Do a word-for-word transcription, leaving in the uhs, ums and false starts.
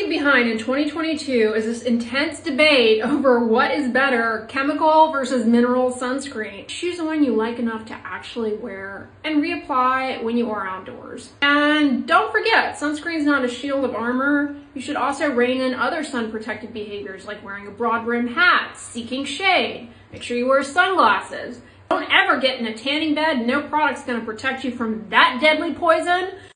leave behind in twenty twenty-two is this intense debate over what is better, chemical versus mineral sunscreen. Choose the one you like enough to actually wear and reapply when you are outdoors. And don't forget, sunscreen is not a shield of armor. You should also rein in other sun protective behaviors like wearing a broad brim hat, seeking shade. Make sure you wear sunglasses. Don't ever get in a tanning bed. No product's gonna protect you from that deadly poison.